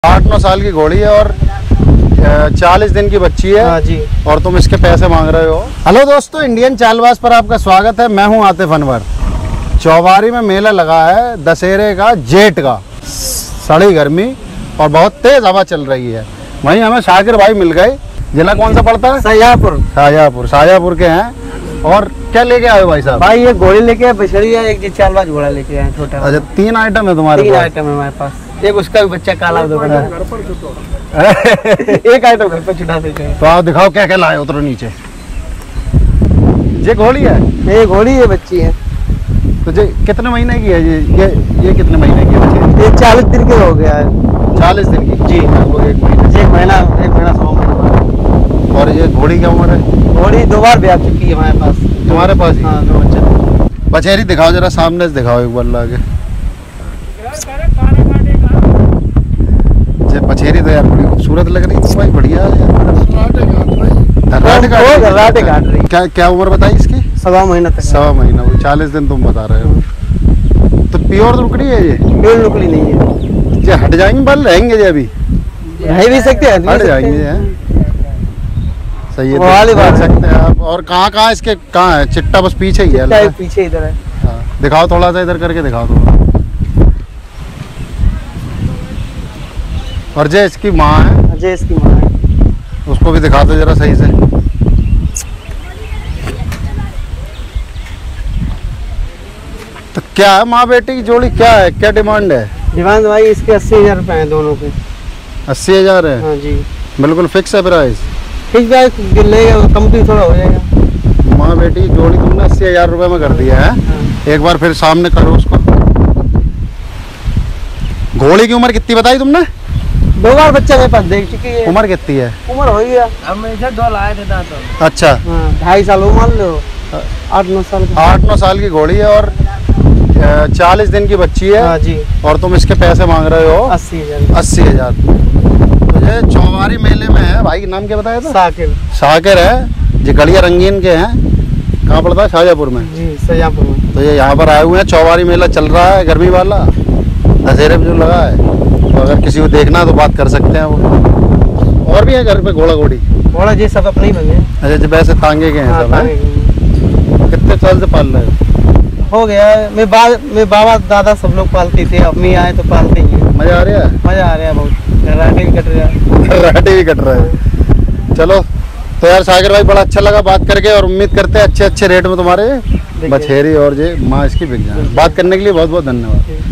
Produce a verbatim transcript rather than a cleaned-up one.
आठ नौ साल की घोड़ी है और चालीस दिन की बच्ची है। हाँ जी। और तुम इसके पैसे मांग रहे हो। हेलो दोस्तों, इंडियन चालबाज पर आपका स्वागत है। मैं हूं आतिफ अनवर। चौबारी में मेला लगा है दशहरे का, जेठ का। सड़ी गर्मी और बहुत तेज हवा चल रही है। वहीं हमें शाकिर भाई मिल गए। जिला कौन सा पड़ता है? शाहजहाँपुर। शाहजहाँपुर शाहजहाँपुर के हैं। और क्या लेके आए हो भाई साहब? भाई ये घोड़ी लेके आए, बछड़िया, एक जी चालबाज घोड़ा लेके आए छोटा। अच्छा, तीन आइटम है तुम्हारे तीन पास? आइटम है हमारे पास। एक उसका भी बच्चा काला दो एक आइटम घर पर छुटा देते हैं। तो आप दिखाओ क्या क्या लाए, उतरो नीचे। ये घोड़ी है? ये घोड़ी है, बच्ची है। तो ये कितने महीने की है? ये ये ये कितने महीने की है? ये चालीस दिन के हो गया है। चालीस दिन की जी। लगभग एक महीने। एक महीना एक महीना सौ महीना। और ये घोड़ी क्या उम्र है? घोड़ी दो बार ब्याह चुकी है हमारे पास। तुम्हारे पास ही? हाँ, दो बच्चा। बचेरी दिखाओ जरा, सामने से दिखाओ एक बार लाके। ये बचेरी तो यार बड़ी खूबसूरत लग रही है भाई, बढ़िया है यार। धर्राटे काट रही है। धर्राटे काट रही है। क्या क्या उम्र बताई इसकी? सवा महीना तक। सवा महीना। वो चालीस दिन तुम बता रहे हो। तो प्योर लुकड़ी है ये? प्योर लुकड़ी नहीं है। ये हट जाएंगे, बल रहेंगे ये अभी? रह भी सकते हैं, हट जाएंगे हैं। सही है, वो वाली बात देख सकते हैं आप। और कहाँ कहाँ इसके कहाँ है चिट्टा? बस पीछे ही है। पीछे इधर है। हाँ, दिखाओ थोड़ा सा, इधर करके दिखाओ थोड़ा। और जे इसकी माँ है? जे इसकी माँ है। उसको भी दिखा दो जरा सही से। तो क्या है माँ बेटी की जोड़ी, क्या है, क्या डिमांड है? डिमांड भाई इसके अस्सी हजार रुपए है दोनों के। अस्सी हजार है? हाँ जी। बिल्कुल फिक्स है प्राइस? ठीक है, जो लेगा कम भी थोड़ा हो जाएगा। माँ बेटी की जोड़ी तुमने अस्सी हजार रुपये में कर दिया है। हाँ। एक बार फिर सामने करो उसको। घोड़ी की उम्र कितनी बताई तुमने? दो बार बच्चा मेरे पास देख चुकी है। उम्र कितनी है? उम्र हो गया, हम ऐसे दो लाए थे तो। अच्छा। हाँ, ढाई साल वो मान लो, आठ नौ साल की। आठ नौ साल की घोड़ी है और चालीस दिन की बच्ची है। हाँ जी। और तुम इसके पैसे मांग रहे हो अस्सी हजार। अस्सी हजार। तो ये चौबारी मेले में है। भाई नाम क्या बताया था? शाकिर। शाकिर है। ये गड़िया रंगीन के हैं। कहाँ पड़ता है? शाहजहाँपुर में। जी, शाहजहाँपुर में। तो ये यहाँ पर आए हुए हैं। चौबारी मेला चल रहा है, गर्मी वाला, दशहरे में जो लगा है। तो अगर किसी को देखना है तो बात कर सकते हैं वो। और भी है घर पे घोड़ा घोड़ी? घोड़ा जी सब अपने ही बने। अच्छा, जब वैसे तांगे के हैं हाँ, सब हैं? कितने साल से पाल रहे हो? हो गया है। मेरे बा, मेरे बाबा दादा सब लोग पालते थे, अम्मी आए तो पालते ही हैं। मजा आ रहा है? मजा आ रहा है बहुत। राटे भी कट रहा है। राटे भी कट रहा है। चलो तो यार शाकिर भाई, बड़ा अच्छा लगा बात करके। और उम्मीद करते हैं अच्छे अच्छे रेट में तुम्हारे बछेरी और ये माँ इसकी बिक जाए। बात करने के लिए बहुत बहुत धन्यवाद।